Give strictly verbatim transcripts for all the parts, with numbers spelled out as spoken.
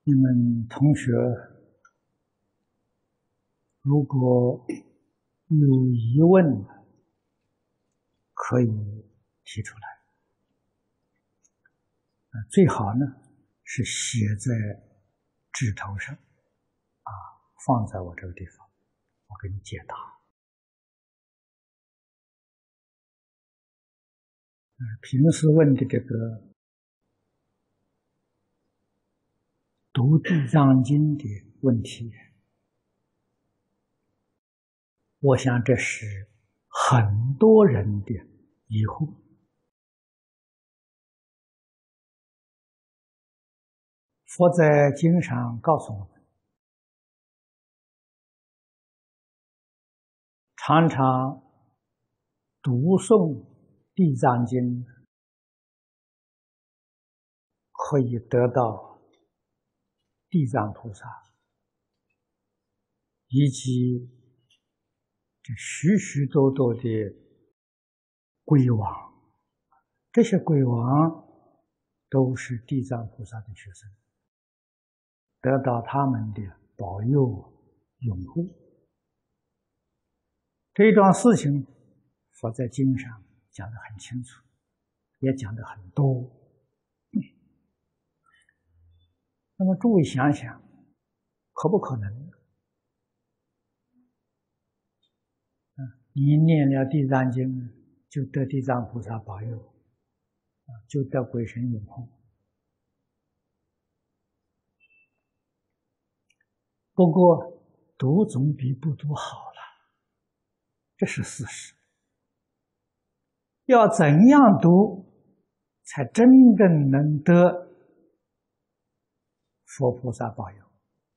你们同学如果有疑问，可以提出来。最好呢是写在纸头上，啊，放在我这个地方，我给你解答。平时问的这个读地藏经的问题，我想这是很多人的疑惑。佛在经上告诉我们，常常读诵地藏经可以得到地藏菩萨以及这许许多多的鬼王，这些鬼王都是地藏菩萨的学生，得到他们的保佑拥护。这一桩事情佛在经上讲得很清楚，也讲得很多。那么诸位想想，可不可能呢？你念了地藏经，就得地藏菩萨保佑，就得鬼神拥护。不过读总比不读好了，这是事实。要怎样读才真正能得佛菩萨保佑？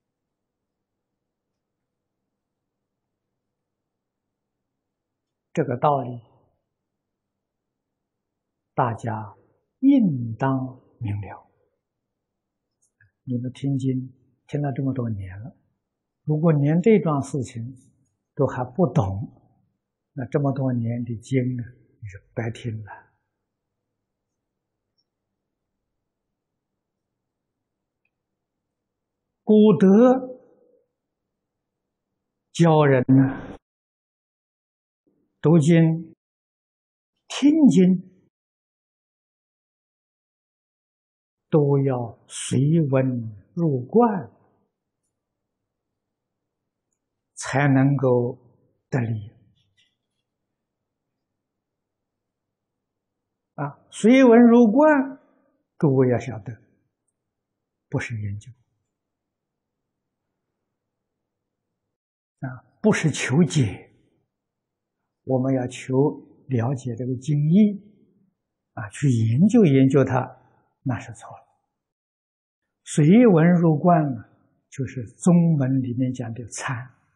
这个道理大家应当明了。你们听经听了这么多年了，如果连这桩事情都还不懂，那这么多年的经呢，你是白听了。古德教人呢，读经、听经都要随文入观，才能够得力。啊，随文入观，各位要晓得，不是研究，啊，不是求解。我们要求了解这个经义，啊，去研究研究它，那是错了。随文入观呢，就是宗门里面讲的参。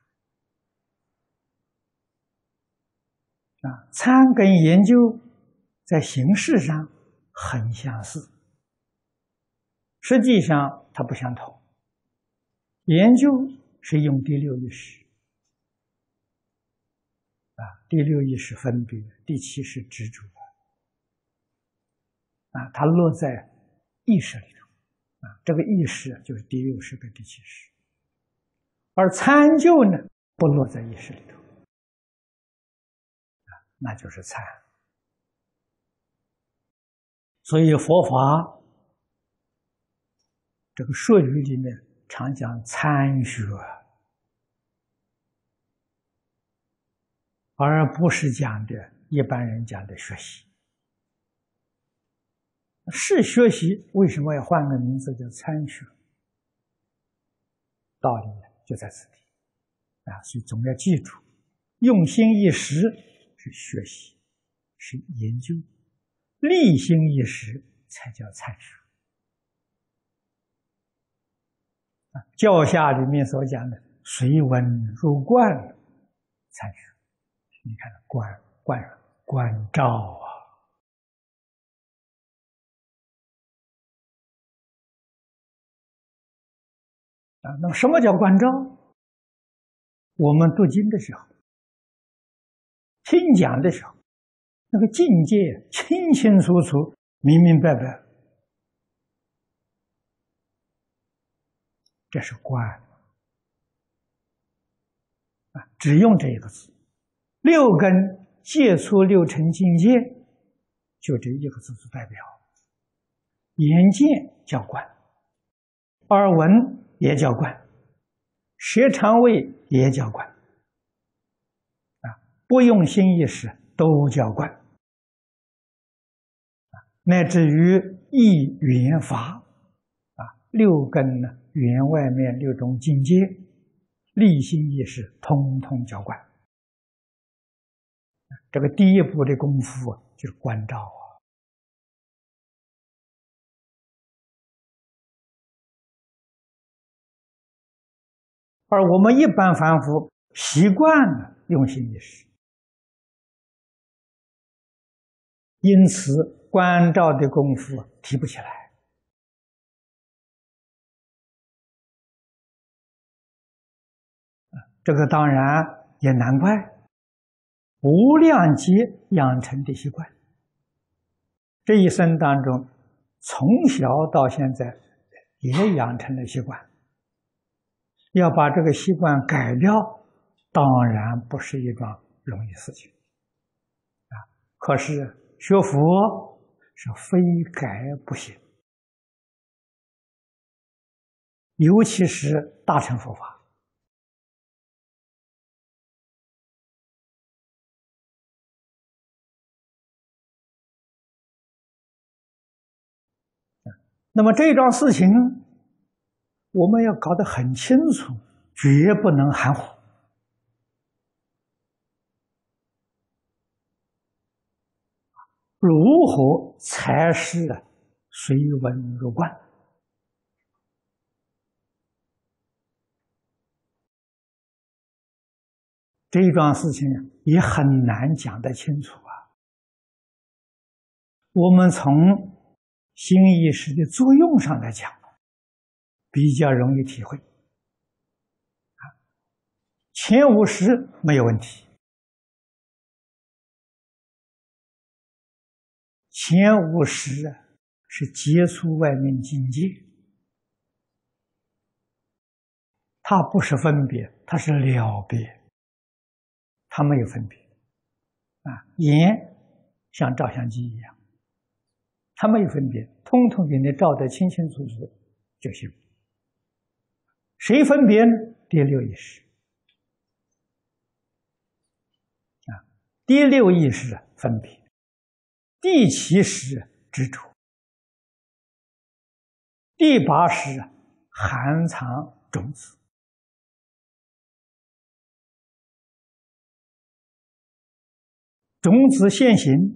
啊，参跟研究在形式上很相似，实际上它不相同。研究是用第六意识。啊，第六意识分别，第七是执着，啊，它落在意识里头，啊，这个意识就是第六识跟第七识，而参究呢，不落在意识里头，啊，那就是参。所以佛法这个术语里面常讲参学，而不是讲的一般人讲的学习。是学习，为什么要换个名字叫参学？道理就在此地啊！所以总要记住，用心一时是学习，是研究；立心一时才叫参学。啊，教下里面所讲的随文入观参学。你看，观观观照啊，啊，那么什么叫观照？我们读经的时候，听讲的时候，那个境界清清楚楚、明明白白， 这是观啊，只用这一个字。六根接触六尘境界，就这一个字做代表。眼见叫观，耳闻也叫观，舌肠胃也叫观啊，不用心意识都叫观啊，乃至于意缘法啊，六根呢，缘外面六种境界，立心意识通通叫观。这个第一步的功夫就是观照啊。而我们一般凡夫习惯了用心意识，因此观照的功夫提不起来。这个当然也难怪，无量劫养成的习惯，这一生当中从小到现在也养成了习惯。要把这个习惯改掉，当然不是一桩容易事情啊。可是学佛是非改不行，尤其是大乘佛法。那么这桩事情，我们要搞得很清楚，绝不能含糊。如何才是随文入观？这一桩事情也很难讲得清楚啊。我们从心意识的作用上来讲，比较容易体会。前五识没有问题，前五识啊是接触外面境界，它不是分别，它是了别，它没有分别啊。眼像照相机一样，它没有分别，通通给你照得清清楚楚就行。谁分别呢？第六意识啊，第六意识分别，第七识执着，第八识含藏种子，种子现行，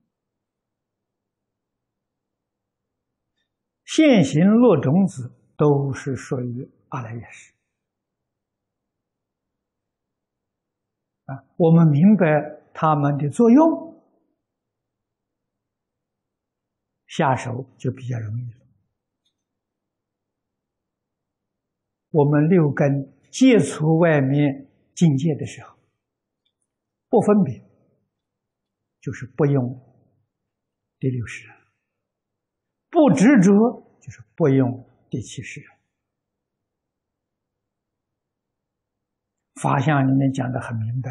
现行落种子都是属于阿赖耶识啊。我们明白它们的作用，下手就比较容易了。我们六根接触外面境界的时候，不分别，就是不用第六识；不执着，就是不用第七识。法相里面讲得很明白，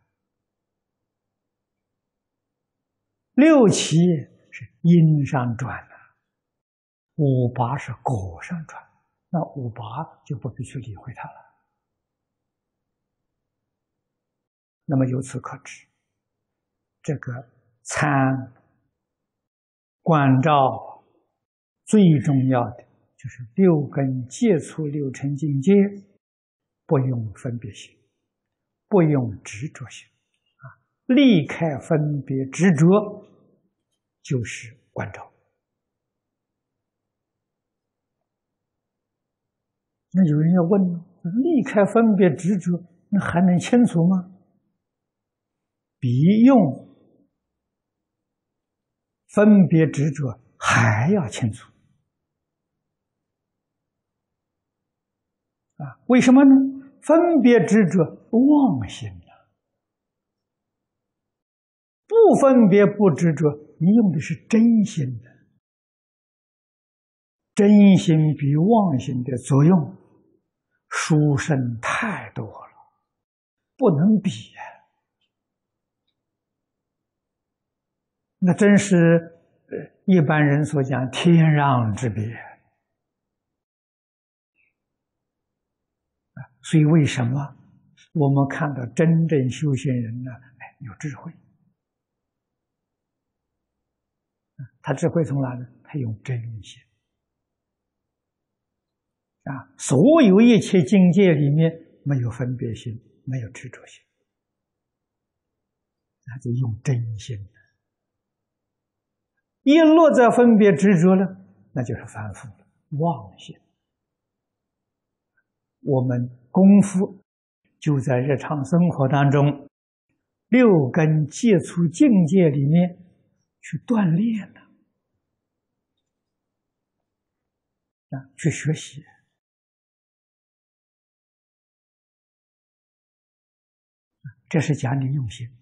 六七是因上转的，五八是果上转，那五八就不必去理会它了。那么由此可知，这个参观照最重要的就是六根接触六尘境界，不用分别心，不用执着心啊，离开分别执着就是观照。那有人要问，离开分别执着，那还能清楚吗？比用分别执着还要清楚啊！为什么呢？分别执着妄心了，不分别不执着，你用的是真心的，真心比妄心的作用殊胜太多了，不能比呀、啊。那真是一般人所讲天壤之别。所以为什么我们看到真正修行人呢？哎，有智慧。他智慧从哪呢？他用真心啊！所有一切境界里面没有分别心，没有执着心，那就用真心。一落在分别执着了，那就是凡夫了，妄心。我们功夫就在日常生活当中，六根接触境界里面去锻炼了，啊，去学习。这是讲你用心，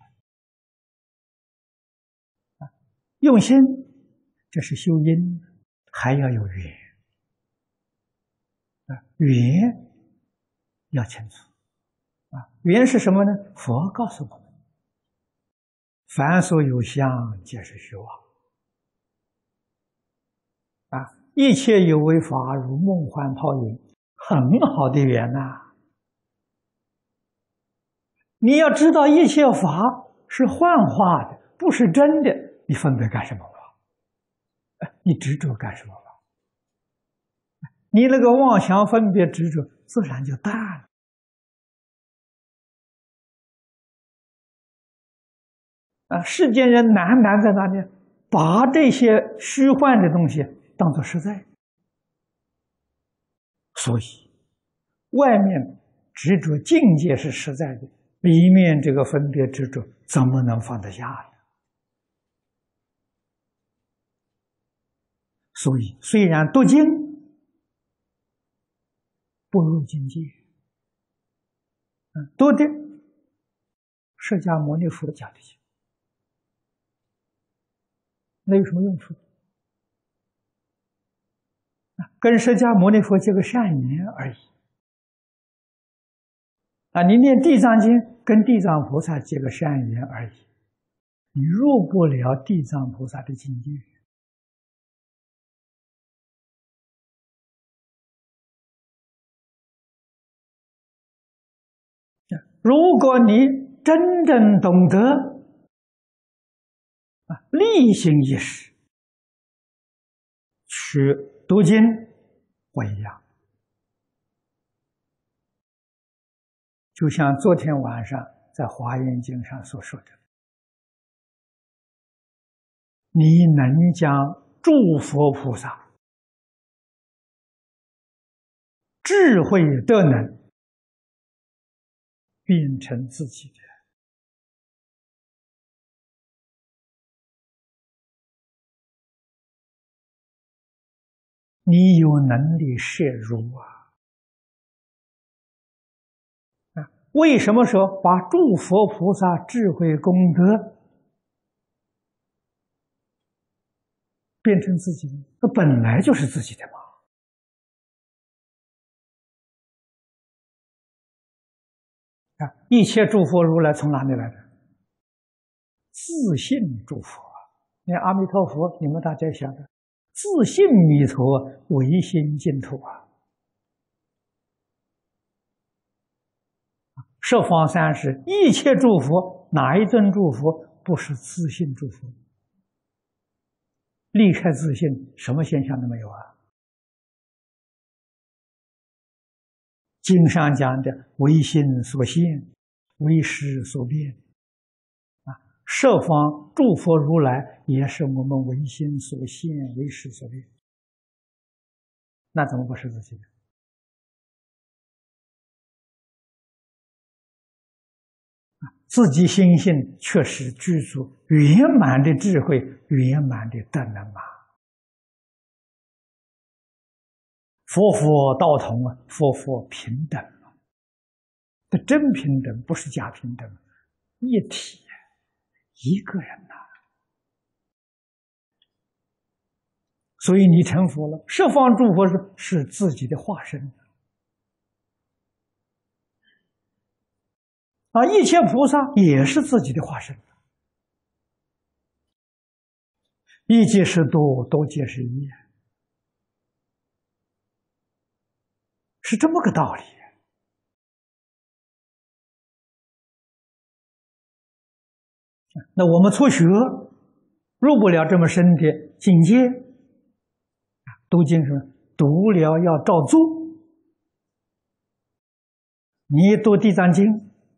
啊，用心，这是修因，还要有缘，啊，缘要清楚，啊，缘是什么呢？佛告诉我们，凡所有相，皆是虚妄，啊，一切有为法，如梦幻泡影，很好的缘呐，啊。你要知道一切法是幻化的，不是真的，你分别干什么法？你执着干什么法？你那个妄想分别执着自然就淡了。啊，世间人难难在哪里？把这些虚幻的东西当作实在，所以外面执着境界是实在的，里面这个分别执着怎么能放得下呢？所以虽然读经不入境界，读的释迦牟尼佛讲的经，那有什么用处？跟释迦牟尼佛结个善缘而已。啊，你念地藏经，跟地藏菩萨结个善缘而已，你入不了地藏菩萨的境界。如果你真正懂得啊，力行一时去读经，不一样。就像昨天晚上在《华严经》上所说的，你能将诸佛菩萨智慧德能变成自己的，你有能力摄入啊！啊，为什么说把诸佛菩萨智慧功德变成自己的？那本来就是自己的嘛！啊，一切诸佛如来从哪里来的？自信诸佛啊！你看阿弥陀佛，你们大家晓得，自信弥陀，唯心净土啊！十方三世一切诸佛，哪一尊诸佛不是自信诸佛？离开自信，什么现象都没有啊！经上讲的唯心所现，唯识所变，啊，十方诸佛如来也是我们唯心所现，唯识所变，那怎么不是自己的？自己心性确实具足圆满的智慧，圆满的德能啊！佛佛道同啊，佛佛平等啊，这真平等，不是假平等，一体，一个人呐、啊。所以你成佛了，十方诸佛是是自己的化身。 啊，一切菩萨也是自己的化身，一即是多，多即是一，是这么个道理。那我们初学入不了这么深的境界，读经是读了要照做。你读地藏经，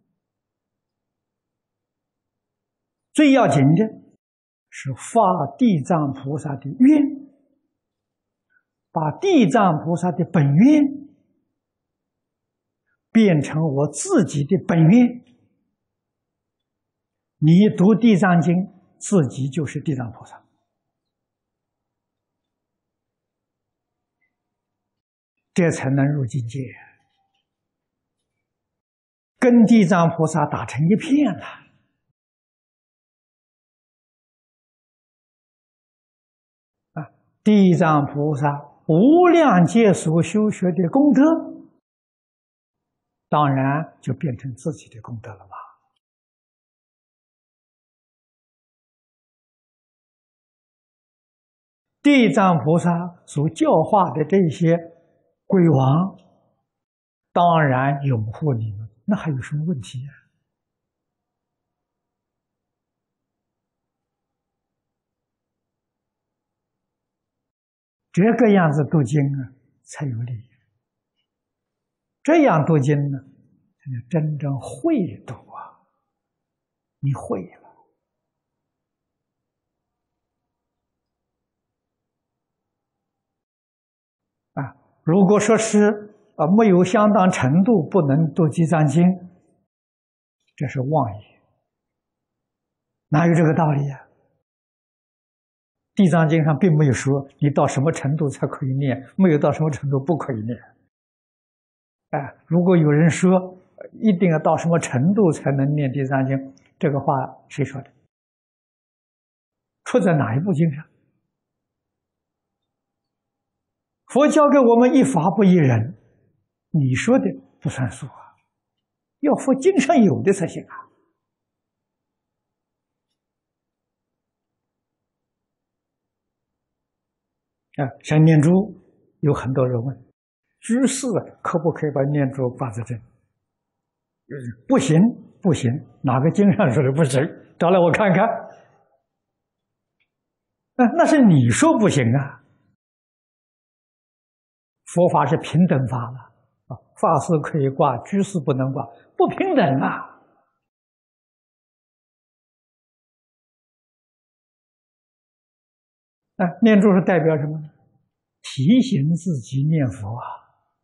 最要紧的是发地藏菩萨的愿，把地藏菩萨的本愿变成我自己的本愿。你读地藏经，自己就是地藏菩萨，这才能入境界，跟地藏菩萨打成一片了。啊，地藏菩萨无量劫所修学的功德，当然就变成自己的功德了吧。地藏菩萨所教化的这些鬼王，当然拥护你们，那还有什么问题呀？这个样子读经啊，才有利益。这样读经呢，才能真正会读啊！你会了。啊，如果说是啊没有相当程度不能读地藏经，这是妄言，哪有这个道理呀？地藏经上并没有说你到什么程度才可以念，没有到什么程度不可以念。哎，如果有人说一定要到什么程度才能念地藏经，这个话谁说的？出在哪一部经上？佛教给我们一法不一人，你说的不算数啊，要佛经上有的才行啊。啊，像念珠，有很多人问，居士可不可以把念珠挂在这里？不行，不行，哪个经上说的不行？找来我看看。那那是你说不行啊。佛法是平等法了啊，法师可以挂，居士不能挂，不平等啊。啊，念珠是代表什么呢？提醒自己念佛啊，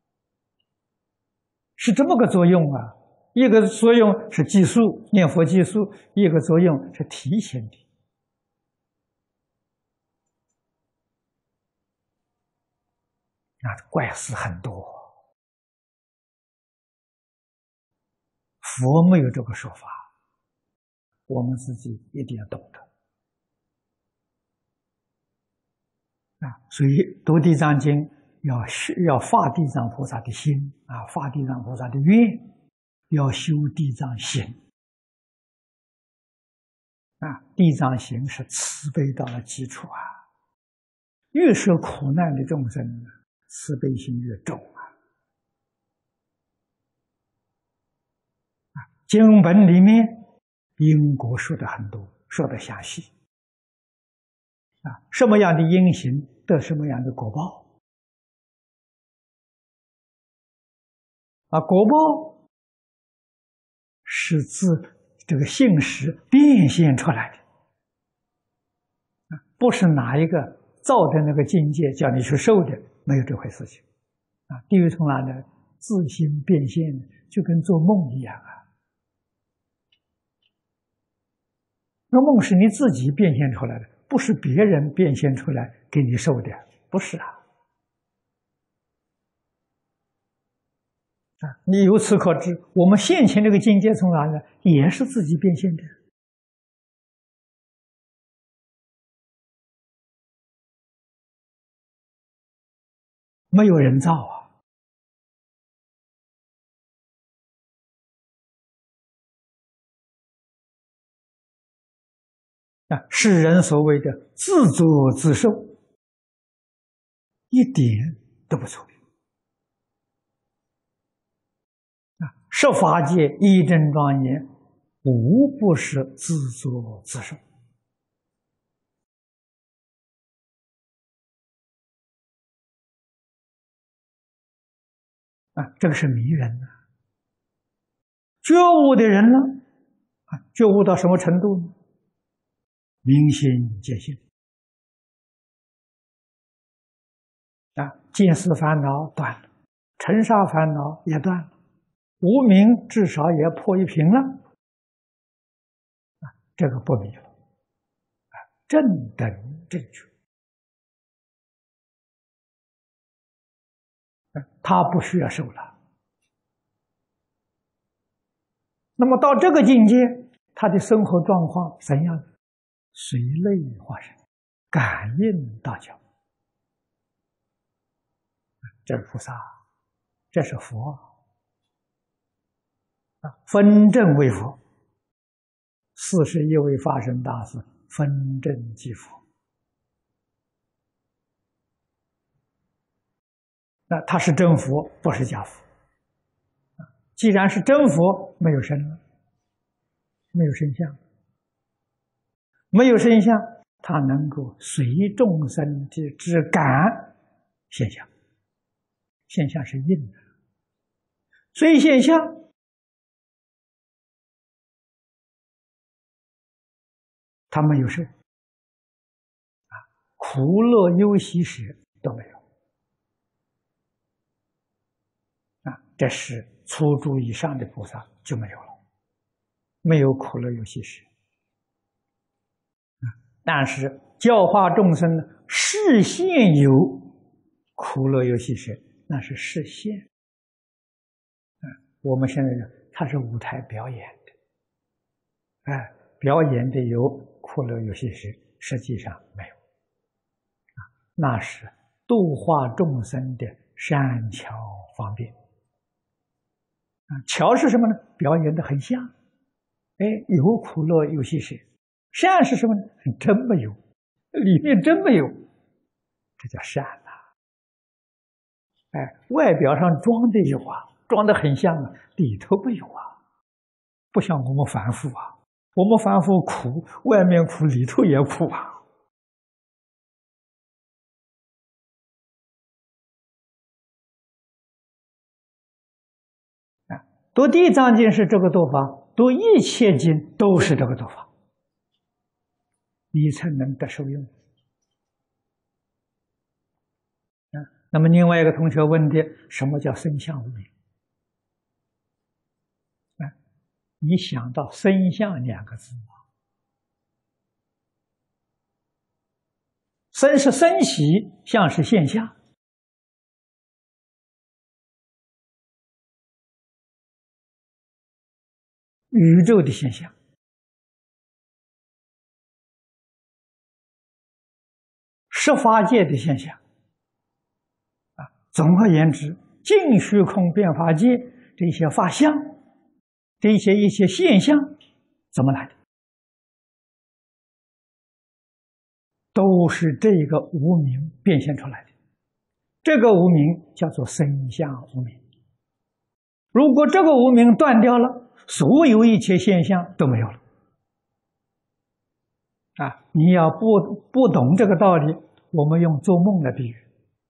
是这么个作用啊。一个作用是计数，念佛计数；一个作用是提醒你。那怪事很多，佛没有这个说法，我们自己一定要懂得啊。所以读地藏经要修，要发地藏菩萨的心啊，发地藏菩萨的愿，要修地藏行啊。地藏行是慈悲到了基础啊，越是苦难的众生，慈悲心越重啊。经本里面因果说的很多，说的详细啊，什么样的因行得什么样的果报啊，果报是自这个信实变现出来的啊，不是哪一个造的那个境界叫你去受的，没有这回事情啊。地狱从哪来？自心变现，就跟做梦一样啊。那梦是你自己变现出来的，不是别人变现出来给你受的，不是啊。啊，你由此可知，我们现前这个境界从哪来？也是自己变现的，没有人造啊。 啊，世人所谓的自作自受，一点都不错。啊，十法界一真庄严，无不是自作自受。啊，这个是迷人的。觉悟的人呢，啊，觉悟到什么程度呢？明心见性。啊，见思烦恼断了，尘沙烦恼也断了，无明至少也破一平了。啊，这个不迷了。啊，正等正觉。他不需要受了。那么到这个境界，他的生活状况怎样？随类化身，感应道交。这是菩萨，这是佛啊！分正为佛，四十一位法身大士分正即佛。那他是真佛，不是假佛。既然是真佛，没有身了，没有身相，没有身相，他能够随众生之之感现象，现象是应的，随现象，他没有受啊，苦乐忧喜舍都没有啊，这是初住以上的菩萨就没有了，没有苦乐忧喜舍。但是教化众生示现有苦乐忧喜舍，那是示现。啊，我们现在呢，它是舞台表演的，哎，表演的有苦乐忧喜舍，实际上没有。啊，那是度化众生的善巧方便。啊，巧是什么呢？表演的很像，哎，有苦乐忧喜舍。善是什么呢？真没有，里面真没有，这叫善呐、啊。哎，外表上装的有啊，装的很像啊，里头没有啊，不像我们凡夫啊，我们凡夫苦，外面苦，里头也苦啊。啊，读地藏经是这个读法，读一切经都是这个读法。你才能得受用。啊，那么另外一个同学问的，什么叫身相无明？啊，你想到身相两个字吗？身是身习，相是现象。宇宙的现象。十法界的现象，啊，总而言之，尽虚空变法界这些法相，这些一些现象，怎么来的？都是这个无明变现出来的。这个无明叫做身相无明。如果这个无明断掉了，所有一切现象都没有了。啊，你要不不懂这个道理，我们用做梦来比喻。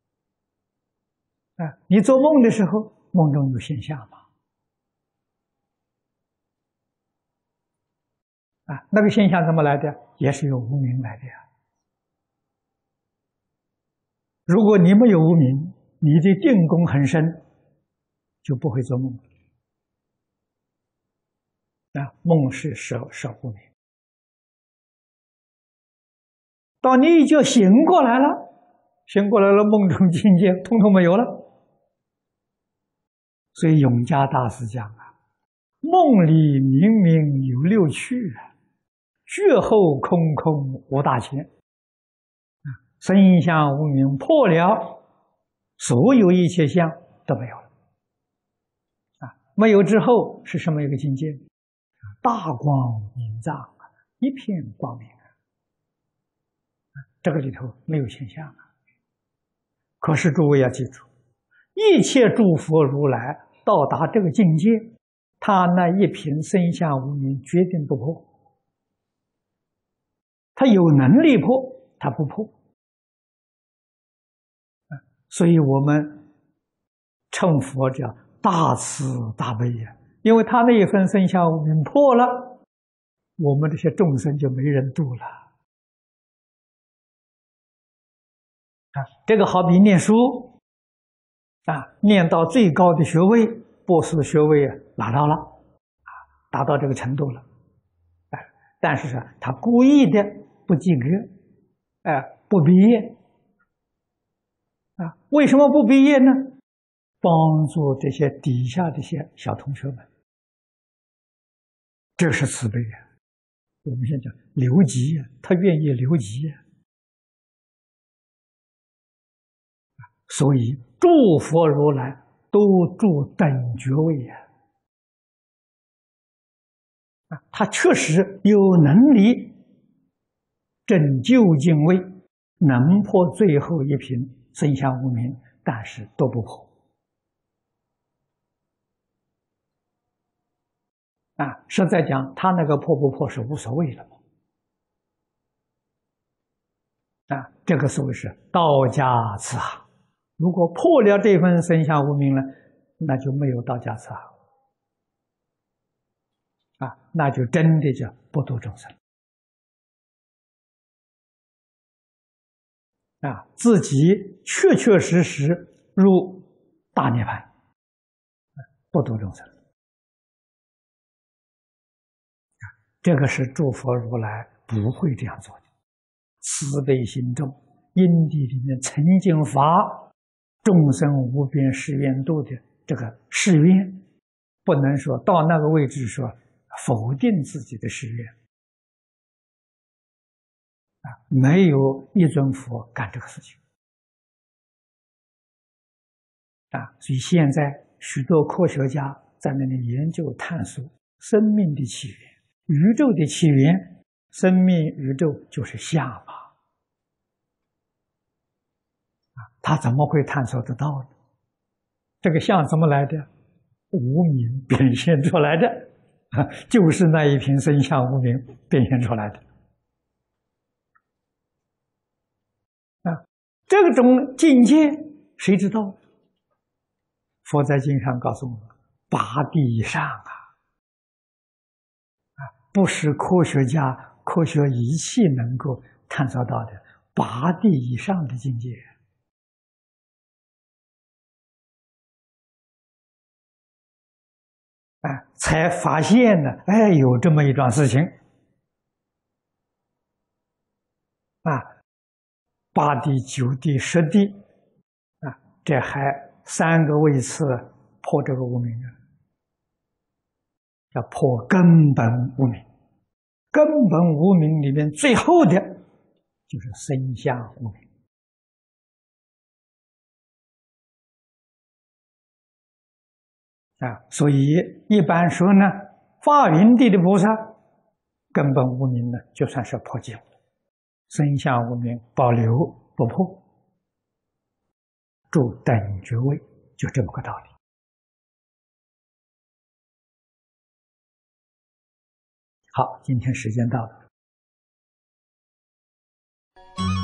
啊，你做梦的时候，梦中有现象吗？啊，那个现象怎么来的？也是由无明来的呀。如果你没有无明，你的定功很深，就不会做梦。啊，梦是舍舍无明。当你一觉醒过来了，醒过来了，梦中境界通通没有了。所以永嘉大师讲啊，梦里明明有六趣，觉后空空无大千。啊，身相无明破了，所有一切相都没有了。啊，没有之后是什么一个境界？大光明藏，一片光明。 这个里头没有现象啊。可是诸位要记住，一切诸佛如来到达这个境界，他那一品生相无明决定不破。他有能力破，他不破。所以我们称佛叫大慈大悲呀，因为他那一份生相无明破了，我们这些众生就没人度了。啊，这个好比念书啊，念到最高的学位，博士学位啊拿到了，啊，达到这个程度了，哎，但是说他故意的不及格，哎，不毕业，啊，为什么不毕业呢？帮助这些底下这些小同学们，这是慈悲啊！我们现在讲留级啊，他愿意留级啊。所以诸佛如来都住等觉位呀，啊，他确实有能力证究竟位，能破最后一品生相无明，但是都不破。啊，实在讲，他那个破不破是无所谓的。啊，这个所谓是道家慈航。如果破了这份生相无明了，那就没有道家慈航。啊，那就真的叫不度众生。啊，自己确确实实入大涅槃，不度众生。这个是诸佛如来不会这样做的。慈悲心重，因地里面曾经发众生无边誓愿度的这个誓愿，不能说到那个位置说否定自己的誓愿。啊，没有一尊佛干这个事情。啊，所以现在许多科学家在那里研究探索生命的起源、宇宙的起源。生命宇宙就是相嘛，啊，他怎么会探索得到呢？这个相怎么来的？无明变现出来的，啊，就是那一品生相无明变现出来的。啊，这种境界谁知道？佛在经上告诉我们，八地以上啊，啊，不是科学家。科学仪器能够探索到的八地以上的境界，哎，才发现呢，哎，有这么一桩事情，啊，八地、九地、十地，啊，这还三个位次破这个无明啊，要破根本无明。根本无明里面最后的就是生相无明。啊，所以一般说呢，发云地的菩萨根本无明呢，就算是破尽了，生相无明保留不破，住等觉位，就这么个道理。好，今天时间到了。